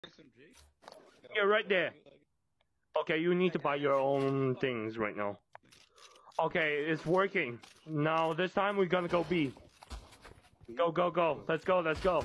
SMG? Yeah, right there. Okay, you need to buy your own things right now. Okay, it's working. Now this time we're gonna go B. Go, go, go. Let's go, let's go.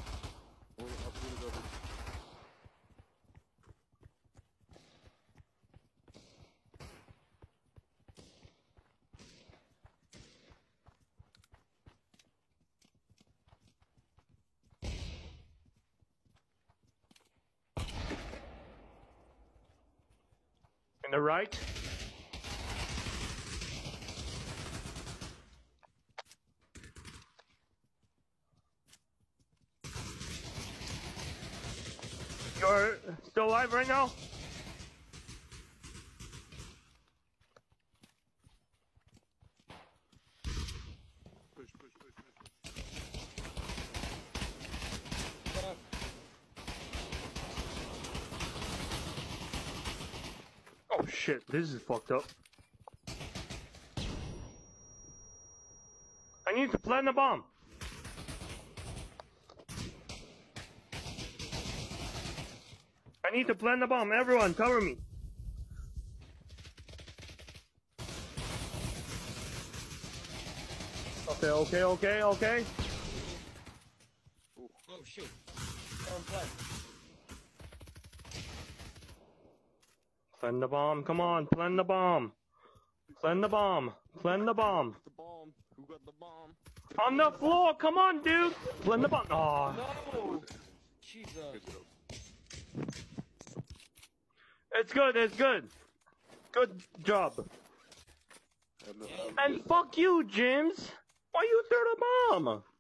In the right. You're still alive right now? Push. Fuck. Oh shit, this is fucked up. I need to plant the bomb. I need to plant the bomb. Everyone, cover me. Okay. Oh shit. Plant the bomb. Come on, plant the bomb. Plant the bomb. Plant the bomb. The bomb. Who got the bomb? On the floor. Come on, dude. Plant the bomb. Oh. No! Jesus. It's good. It's good. Good job. And fuck you, James. Why you threw the bomb?